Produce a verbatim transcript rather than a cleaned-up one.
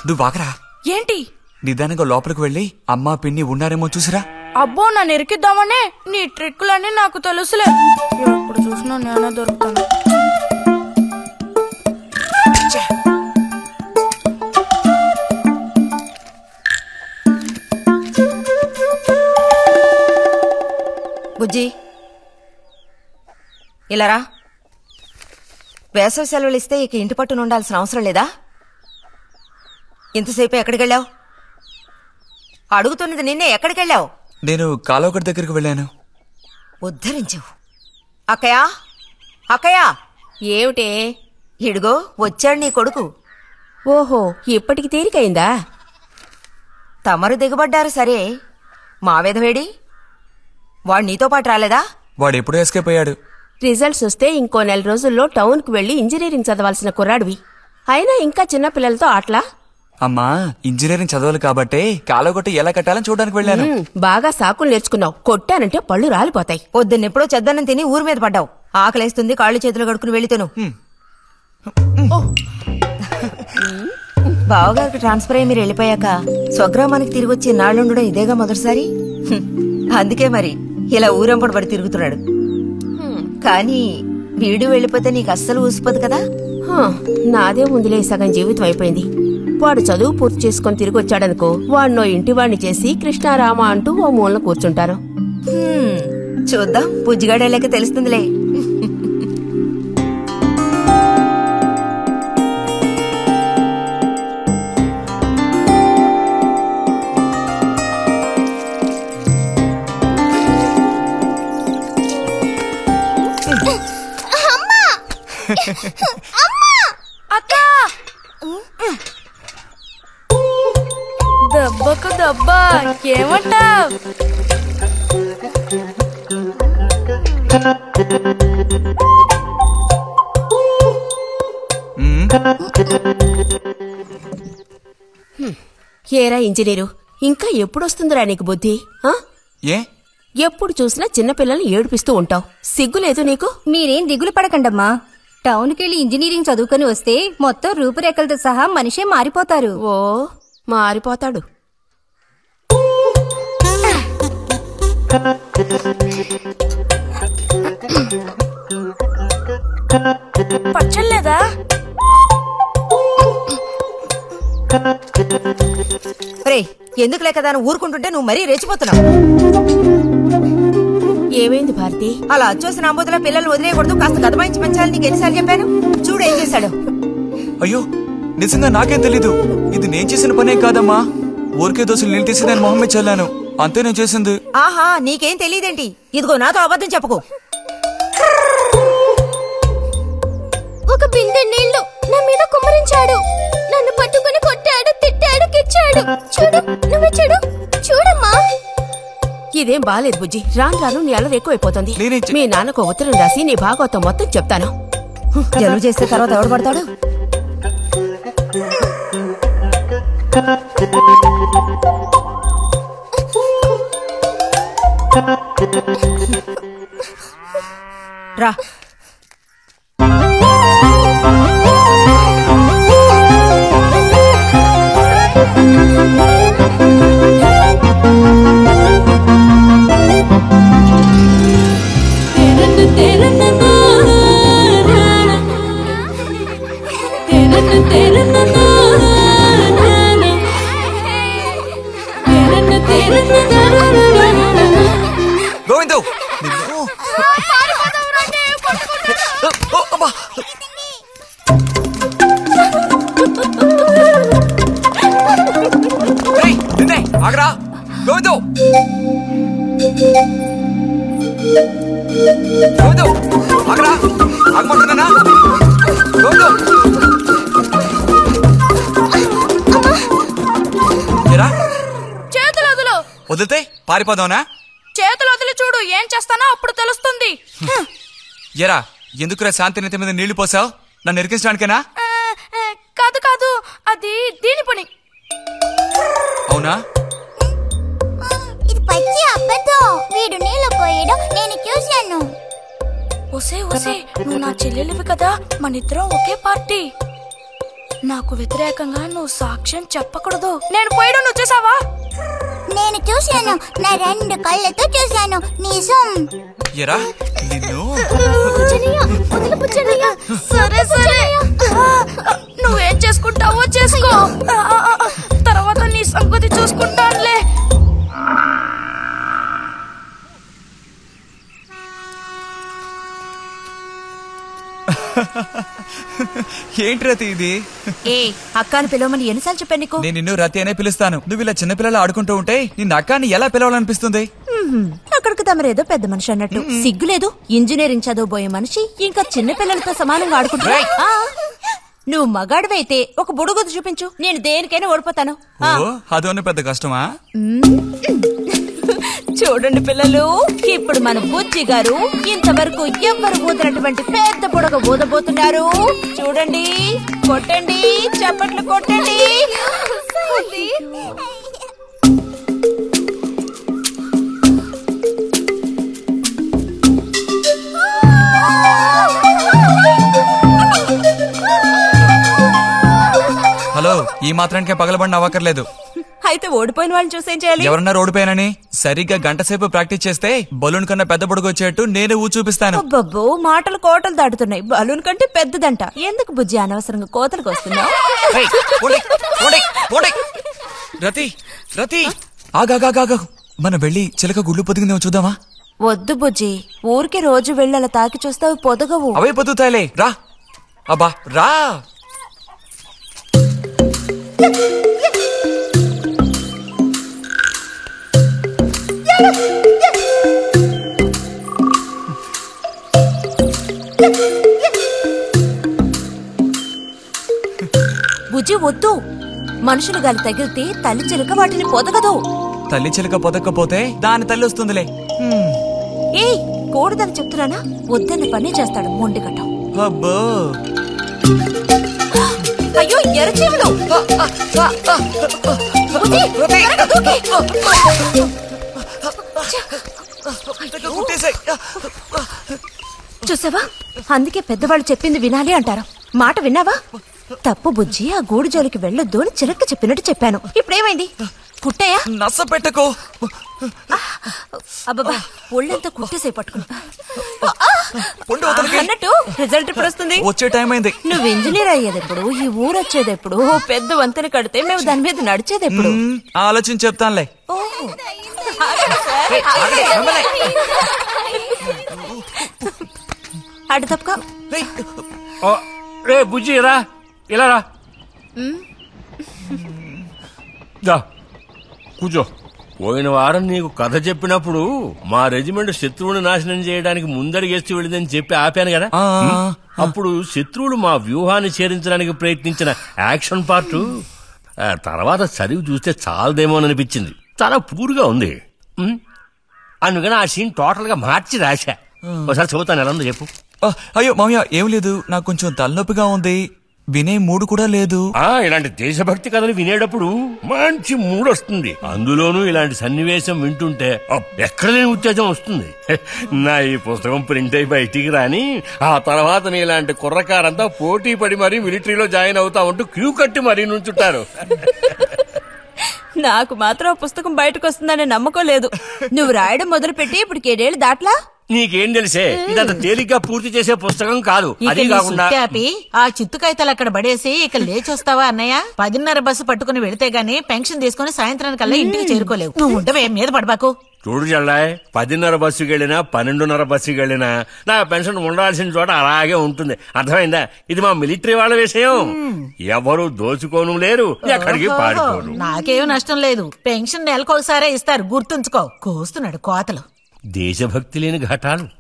నువ్వు వాకరా. ఏంటి? నిదానంగా లోపలికి వెళ్ళి అమ్మా పిన్ని ఉన్నారేమో చూసిరా. అబ్బో నన్ను ఎరికిద్దామనే నీ ట్రిక్కులన్నీ నాకు తెలుసులే. ఎప్పుడు చూసినా నేనే దొరుకుతాను. బుజ్జి ఇలారా. వేసవి సెలవులు ఇస్తే ఇక ఇంటి పట్టున ఉండాల్సిన అవసరం లేదా? ఇంతసేపు ఎక్కడికెళ్ళావు? అడుగుతున్నది నిన్నే. ఎక్కడికెళ్ళావు? నేను కాలువగడ్డ దగ్గరికి వెళ్ళాను. ఉద్ధరించావు. అక్కయ్యా అక్కయ్యా. ఏమిటే? ఇడుగో వచ్చాడు నీ కొడుకు. ఓహో, ఇప్పటికి తీరికైందా? తమరు దిగబడ్డారు సరే, మా విధవేడి వాడు నీతో పాటు రాలేదా? వాడు ఎప్పుడూ ఎస్కేప్ అయ్యాడు. రిజల్ట్స్ వస్తే ఇంకో నెల రోజుల్లో టౌన్ కు వెళ్లి ఇంజనీరింగ్ చదవాల్సిన కుర్రాడివి. అయినా ఇంకా చిన్నపిల్లలతో ఆటలా? అమ్మా, ఇంజనీరింగ్ చదవాలి కాబట్టే కాలువగొట్ట ఎలా కట్టాలని చూడడానికి వెళ్ళాను. బాగా సాకులు నేర్చుకున్నావు. కొట్టానంటే పళ్ళు రాలిపోతాయి. పొద్దున్నెప్పుడో చెద్దన్నం తిని ఊరి మీద పడ్డావు. ఆకలేస్తుంది, కాళ్ళు చేతులు కడుకుని వెళ్ళితేను. బావగారికి ట్రాన్స్ఫర్ అయ్యి మీరు వెళ్ళిపోయాక స్వగ్రామానికి తిరిగి వచ్చి నాళ్ళుండడం ఇదేగా మొదటిసారి. అందుకే మరి ఇలా ఊరంపడి పడి తిరుగుతున్నాడు. కానీ వీడు వెళ్ళిపోతే నీకు అస్సలు ఊసిపోదు కదా. నాదే ముందులే సగం జీవితం అయిపోయింది. వాడు చదువు పూర్తి చేసుకుని తిరిగి వచ్చాడనుకో, వాడినో ఇంటి వాడిని చేసి కృష్ణారామ అంటూ ఓ మూలన కూర్చుంటాను. చూద్దాం, బుజ్జిగాడేలేక తెలుస్తుందిలే. దెబ్బకు దెబ్బ ఏమంటావ్? ఏరా ఇంజనీరు, ఇంకా ఎప్పుడొస్తుందిరా నీకు బుద్ధి? ఏ ఎప్పుడు చూసినా చిన్నపిల్లల్ని ఏడిపిస్తూ ఉంటావు. సిగ్గులేదు నీకు? మీరేం దిగులు పడకండమ్మా. టౌన్కెళ్ళి ఇంజనీరింగ్ చదువుకొని వస్తే మొత్తం రూపురేఖలతో సహా మనిషే మారిపోతారు. ఓ మారిపోతాడు. పచ్చలేదా? రే, ఎందుకు లేక దాన్ని ఊరుకుంటుంటే నువ్వు మరీ రెచ్చిపోతున్నావు. ఏమైంది భారతి? అలా అచ్చోసిన అంబోతుల పిల్లలు వదిలేయకూడదు, కాస్త కదమాయించి పెంచాలని నీకు ఎన్నిసార్లు చెప్పాను? చూడు ఏం చేశాడు. అయ్యో, నిజంగా నాకేం తెలీదు. ఇది నేను చేసిన పనేం కాదమ్మా. ఊరికే దోశలు నీళ్ళు తీసి నేను మొహమ్మే చల్లాను, అంతే నేను చేసింది. ఆహా, నీకేం తెలియదేంటి? ఇదిగో నాతో అబద్ధం చెప్పుకో. ఒక బిందె నీళ్లు నా మీద కుమ్మరించాడు. నన్ను పట్టుకుని కొట్టాడు, తిట్టాడు, కిచ్చాడు. చూడు, నువ్వు చూడు, చూడమ్మా. ఇదేం బాలేదు బుజ్జి. రాను రాను నీ అల్లరి ఎక్కువైపోతుంది. మీ నాన్నకు ఉత్తరం రాసి నీ భాగవతం మొత్తం చెప్తాను. జలుబు చేస్తే తర్వాత ఎవడు పడతాడు? రా. గోవిందు, ఆగరా. గోవిందు, గోవిందు ఆగరా. ఆగమంటున్నానా? గోవిందు, చేతులు వదులు. వదిలితే పారిపోదావునా? చేతులు వదిలి చూడు, ఏం చేస్తానో అప్పుడు తెలుస్తుంది. ఎరా, ఎందుకురా శాంతి నెత్తి మీద నీళ్లు పోసావు? నన్ను ఎరికించడానికేనా? కాదు కాదు, అది దీని పని. అవునా? ఇది పచ్చి అబద్ధం. వీడు నీళ్లు పోయడం నేను చూశాను. ఒసే ఒసే, నువ్వు నా చెల్లెలివి కదా, మన ఇద్దరం ఒకే పార్టీ. నాకు వ్యతిరేకంగా నువ్వు సాక్ష్యం చెప్పకూడదు. నేను పోయడం నువ్వు చూసావా? నేను చూశాను, నా రెండు కళ్ళతో చూశాను. నిజం. ఎరా నిన్ను సరే సరే, నువ్వేం చేసుకుంటావో చేసుకో, తర్వాత నీ సంగతి చూసుకుంటానులే. ఏంటి రతి ఇది? ఏ అక్కాని పిలవమని ఎన్నిసార్లు చెప్పాను నీకు? నేను నిన్ను రతి అనే పిలుస్తాను. నువ్వు ఇలా చిన్నపిల్లలు ఆడుకుంటూ ఉంటే నిన్న అక్కాని ఎలా పిలవాలనిపిస్తుంది? అక్కడికి తమరేదో పెద్ద మనిషి అన్నట్టు. సిగ్గులేదు? ఇంజనీరింగ్ చదవబోయే మనిషి ఇంకా చిన్న పిల్లలతో సమానంగా ఆడుకుంటా. నువ్వు మగాడివైతే ఒక బుడుగుద్దు చూపించు, నేను దేనికైనా ఓడిపోతాను. అదోనే పెద్ద కష్టమా? చూడండి పిల్లలు, ఇప్పుడు మన బుజ్జి గారు ఇంతవరకు ఎవ్వరు ఊదినటువంటి పెద్ద బుడగ ఊదబోతున్నారు. చూడండి, కొట్టండి, చప్పట్లు కొట్టండి. హలో, ఈ మాత్రానికే పగలబడిన అవ్వకర్లేదు. అయితే ఓడిపోయిన వాళ్ళని చూసేం చేయాలి? ఎవరన్నా ఓడిపోయానని సరిగ్గా గంట సేపు ప్రాక్టీస్ చేస్తే బలూన్ కన్నా పెద్ద పొడుగు వచ్చేట్టు నేనే ఊ చూపిస్తాను. అబ్బబ్బో, మాటలు కోటలు దాటుతున్నాయి. బలూన్ కంటే పెద్దదంట. ఎందుకు బుజ్జి అనవసరంగా కోతలకు వస్తున్నావు? రతి రతి ఆగాగాగా, మనం వెళ్ళి చిలక గుళ్ళు పొదిగిందేమో చూద్దామా? వద్దు బుజ్జి, ఊరికి రోజు వెళ్ళి అలా తాకి చూస్తావు, పొదగవు. అవే పొద్దుతాయిలే, రా. అబ్బా రా. బుజ్జి వద్దు, మనుషులు గాలి తగిలితే తల్లి చిలుక వాటిని పొదగదు. తల్లి చిలక పొదక్కపోతే దాని తల్లి వస్తుందిలే. ఏ కూడదని చెప్తున్నానా? వద్దన్న పని చేస్తాడు మొండిగట్టం. అబ్బో, అయ్యో ఎర్రచీమలు! చూసావా, అందుకే పెద్దవాళ్ళు చెప్పింది వినాలి అంటారు. మాట విన్నావా? తప్పు బుజ్జి, ఆ గూడు జోలికి వెళ్ళొద్దు అని చిలక చెప్పినట్టు చెప్పాను. ఇప్పుడేమైంది? కుట్టాయా? నచ్చ పెట్టుకో. అబ్బబ్బా, ఒళ్ళంతా కుట్టేసే పట్టుకుంటా అన్నట్టు రిజల్ట్ ఇప్పుడు వస్తుంది. వచ్చే టైం అయింది. నువ్వు ఇంజనీర్ అయ్యేది ఎప్పుడు? ఈ ఊరు వచ్చేది ఎప్పుడు? పెద్ద వంతెన కడితే మేము దాని మీద నడిచేది ఎప్పుడు? ఆలోచించి చెప్తానులే. అటు తప్పక రే బుజ్జి, రా ఇలా రా. కూర్చో. పోయిన వారం నీకు కథ చెప్పినప్పుడు మా రెజిమెంట్ శత్రువుని నాశనం చేయడానికి ముందడిగేస్తూ వెళ్ళిందని చెప్పి ఆపాను కదా. అప్పుడు శత్రువులు మా వ్యూహాన్ని చేరించడానికి ప్రయత్నించిన యాక్షన్ పార్ట్ తర్వాత చదివి చూస్తే చాలదేమో అని అనిపించింది. చాలా పూర్గా ఉంది. అందుకని ఆ సీన్ టోటల్ గా మార్చి రాశా. ఒకసారి చదువుతాను, ఎలా ఉందో చెప్పు. అయ్యో మామయ్య, ఏం లేదు, నాకు కొంచెం తలనొప్పిగా ఉంది. వినే మూడు కూడా లేదు. ఆ ఇలాంటి దేశభక్తి కథలు వినేటప్పుడు మంచి మూడు వస్తుంది. అందులోనూ ఇలాంటి సన్నివేశం వింటుంటే ఎక్కడ లేని ఉత్తేజం వస్తుంది. నా ఈ పుస్తకం ప్రింట్ అయి బయటికి రాని ఆ తర్వాత నీ ఇలాంటి కుర్రకారంతా పోటీ పడి మరీ మిలిటరీలో జాయిన్ అవుతా ఉంటూ క్యూ కట్టి మరీ నుంచుంటారు. నాకు మాత్రం ఆ పుస్తకం బయటకు వస్తుందనే నమ్మకం లేదు. నువ్వు రాయడం మొదలు పెట్టి ఇప్పుడు ఏడేళ్ళు దాట్లా. నీకేం తెలిసే, ఇదంత తేలిగ్గా పూర్తి చేసే పుస్తకం కాదు. అది కాకుండా ఆ చిత్తు కాగితాలు అక్కడ పడేసి ఇక లేచొస్తావా అన్నయ్య? పదిన్నర బస్సు పట్టుకుని వెళితే గానీ పెన్షన్ తీసుకుని సాయంత్రానికల్లా ఇంటికి చేరుకోలేవు. నువ్వు ఉండవే, మీద పడబాకు. చూడు జల్లాయ్, పదిన్నర బస్సుకి వెళ్ళినా పన్నెండున్నర బస్సుకి వెళ్ళినా నా పెన్షన్ ఉండాల్సిన చోట అలాగే ఉంటుంది. అర్థమైందా? ఇది మా మిలిటరీ వాళ్ళ విషయం. ఎవరు దోచుకోను లేరు, ఎక్కడికి పారిపోరు. నాకేం నష్టం లేదు. పెన్షన్ నెలకొకసారే ఇస్తారు, గుర్తుంచుకో. కోస్తున్నాడు కోతలు. దేశభక్తి లేని ఘటాలు